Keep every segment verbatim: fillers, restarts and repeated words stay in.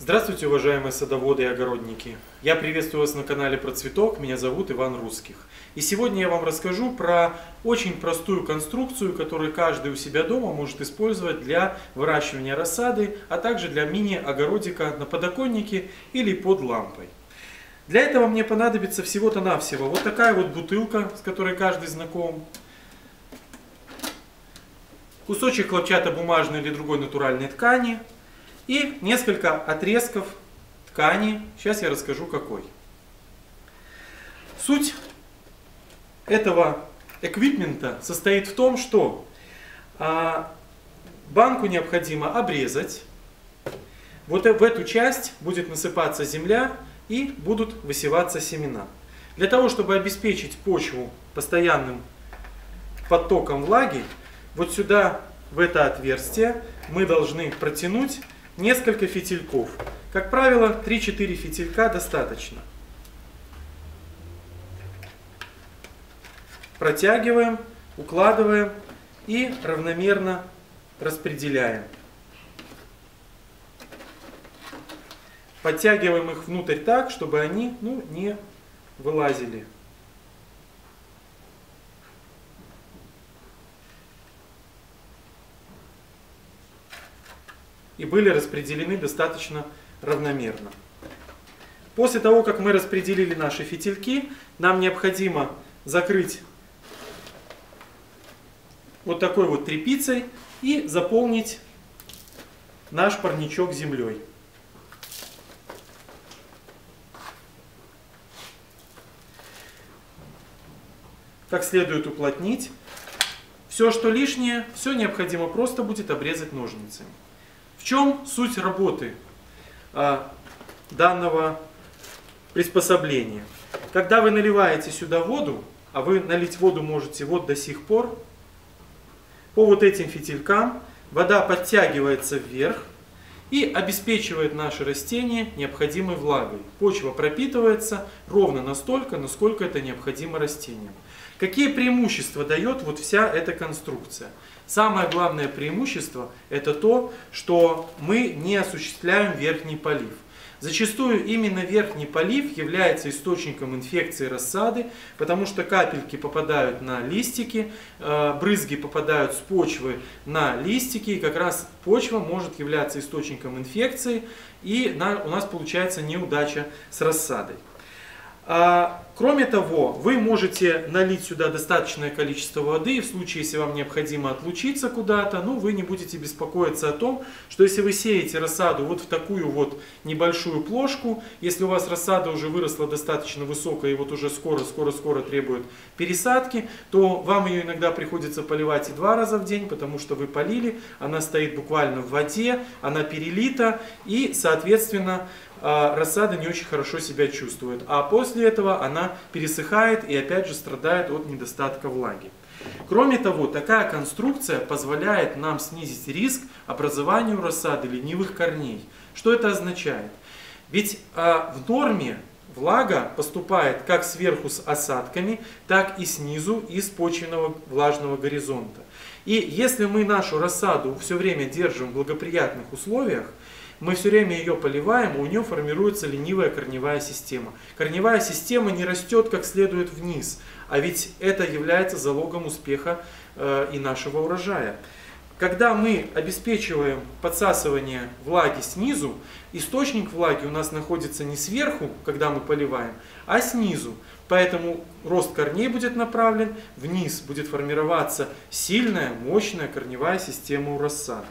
Здравствуйте, уважаемые садоводы и огородники! Я приветствую вас на канале Про Цветок, меня зовут Иван Русских. И сегодня я вам расскажу про очень простую конструкцию, которую каждый у себя дома может использовать для выращивания рассады, а также для мини-огородика на подоконнике или под лампой. Для этого мне понадобится всего-то навсего вот такая вот бутылка, с которой каждый знаком, кусочек хлопчатобумажной или другой натуральной ткани, и несколько отрезков ткани. Сейчас я расскажу какой. Суть этого эквипмента состоит в том, что а, банку необходимо обрезать. Вот в эту часть будет насыпаться земля и будут высеваться семена. Для того, чтобы обеспечить почву постоянным подтоком влаги, вот сюда, в это отверстие, мы должны протянуть несколько фитильков. Как правило, три-четыре фитилька достаточно. Протягиваем, укладываем и равномерно распределяем. Подтягиваем их внутрь так, чтобы они ну, не вылазили. И были распределены достаточно равномерно. После того, как мы распределили наши фитильки, нам необходимо закрыть вот такой вот тряпицей и заполнить наш парничок землей. Как следует уплотнить. Все, что лишнее, все необходимо просто будет обрезать ножницами. В чем суть работы а, данного приспособления? Когда вы наливаете сюда воду, а вы налить воду можете вот до сих пор, по вот этим фитилькам вода подтягивается вверх и обеспечивает наше растение необходимой влагой. Почва пропитывается ровно настолько, насколько это необходимо растениям. Какие преимущества дает вот вся эта конструкция? Самое главное преимущество – это то, что мы не осуществляем верхний полив. Зачастую именно верхний полив является источником инфекции рассады, потому что капельки попадают на листики, брызги попадают с почвы на листики, и как раз почва может являться источником инфекции, и у нас получается неудача с рассадой. Кроме того, вы можете налить сюда достаточное количество воды, и в случае, если вам необходимо отлучиться куда-то, ну, вы не будете беспокоиться о том, что если вы сеете рассаду вот в такую вот небольшую плошку, если у вас рассада уже выросла достаточно высокая и вот уже скоро-скоро-скоро требует пересадки, то вам ее иногда приходится поливать и два раза в день, потому что вы полили, она стоит буквально в воде, она перелита, и, соответственно, рассада не очень хорошо себя чувствует. А после этого она пересыхает и опять же страдает от недостатка влаги. Кроме того, такая конструкция позволяет нам снизить риск образования у рассады ленивых корней. Что это означает? Ведь а, в норме влага поступает как сверху с осадками, так и снизу из почвенного влажного горизонта. И если мы нашу рассаду все время держим в благоприятных условиях, мы все время ее поливаем, у нее формируется ленивая корневая система. Корневая система не растет как следует вниз, а ведь это является залогом успеха э, и нашего урожая. Когда мы обеспечиваем подсасывание влаги снизу, источник влаги у нас находится не сверху, когда мы поливаем, а снизу. Поэтому рост корней будет направлен вниз, будет формироваться сильная, мощная корневая система у рассады.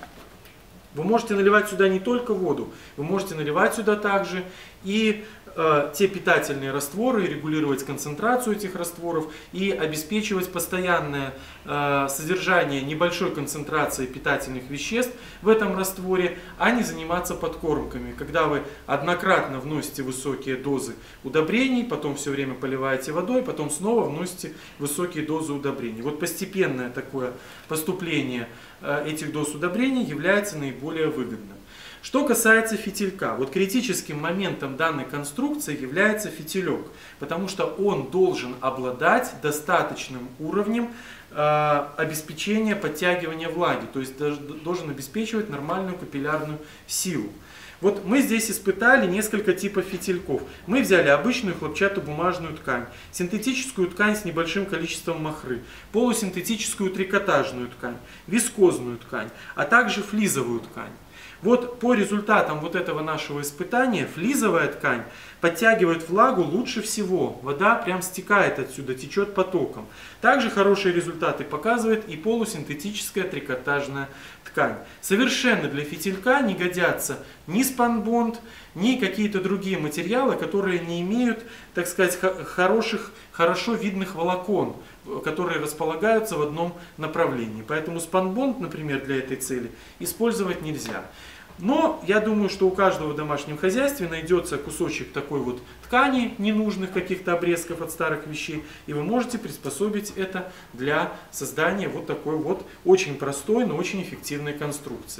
Вы можете наливать сюда не только воду, вы можете наливать сюда также и э, те питательные растворы, и регулировать концентрацию этих растворов, и обеспечивать постоянное э, содержание небольшой концентрации питательных веществ в этом растворе, а не заниматься подкормками. Когда вы однократно вносите высокие дозы удобрений, потом все время поливаете водой, потом снова вносите высокие дозы удобрений. Вот постепенное такое поступление этих доз удобрений является наиболее выгодным. Что касается фитилька, вот критическим моментом данной конструкции является фитилек, потому что он должен обладать достаточным уровнем э, обеспечения подтягивания влаги, то есть должен обеспечивать нормальную капиллярную силу. Вот мы здесь испытали несколько типов фитильков. Мы взяли обычную хлопчатобумажную ткань, синтетическую ткань с небольшим количеством махры, полусинтетическую трикотажную ткань, вискозную ткань, а также флизовую ткань. Вот по результатам вот этого нашего испытания флизовая ткань подтягивает влагу лучше всего. Вода прям стекает отсюда, течет потоком. Также хорошие результаты показывает и полусинтетическая трикотажная ткань. Совершенно для фитилька не годятся ни спанбонд, ни какие-то другие материалы, которые не имеют, так сказать, хороших, хорошо видных волокон, которые располагаются в одном направлении. Поэтому спанбонд, например, для этой цели использовать нельзя. Но я думаю, что у каждого в домашнем хозяйстве найдется кусочек такой вот ткани, ненужных каких-то обрезков от старых вещей, и вы можете приспособить это для создания вот такой вот очень простой, но очень эффективной конструкции.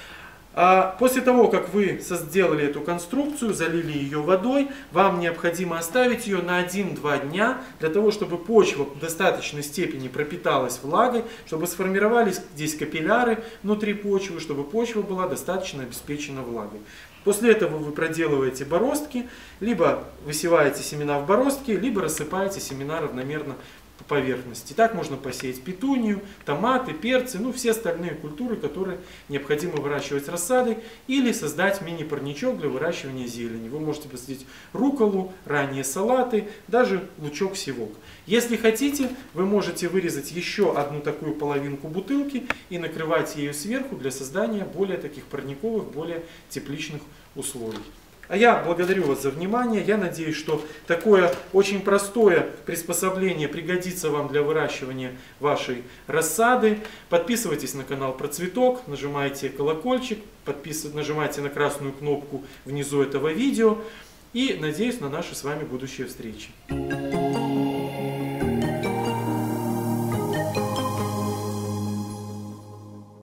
А после того, как вы сделали эту конструкцию, залили ее водой, вам необходимо оставить ее на один-два дня, для того, чтобы почва в достаточной степени пропиталась влагой, чтобы сформировались здесь капилляры внутри почвы, чтобы почва была достаточно обеспечена влагой. После этого вы проделываете бороздки, либо высеваете семена в бороздки, либо рассыпаете семена равномерно по поверхности. Так можно посеять петунию, томаты, перцы, ну все остальные культуры, которые необходимо выращивать рассадой, или создать мини-парничок для выращивания зелени. Вы можете посадить рукколу, ранние салаты, даже лучок-севок. Если хотите, вы можете вырезать еще одну такую половинку бутылки и накрывать ею сверху для создания более таких парниковых, более тепличных условий. А я благодарю вас за внимание. Я надеюсь, что такое очень простое приспособление пригодится вам для выращивания вашей рассады. Подписывайтесь на канал Про Цветок, нажимайте колокольчик, подписывайтесь, нажимайте на красную кнопку внизу этого видео. И надеюсь на наши с вами будущие встречи.